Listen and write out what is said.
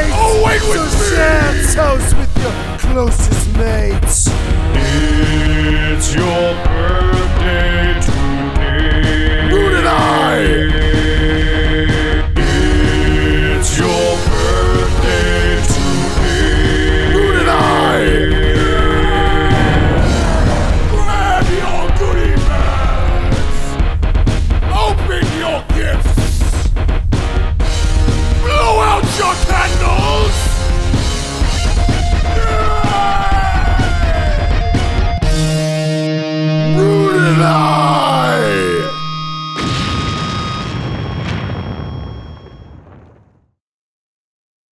hate. Oh, wait with me. So share toast with your closest mates. It's your birthday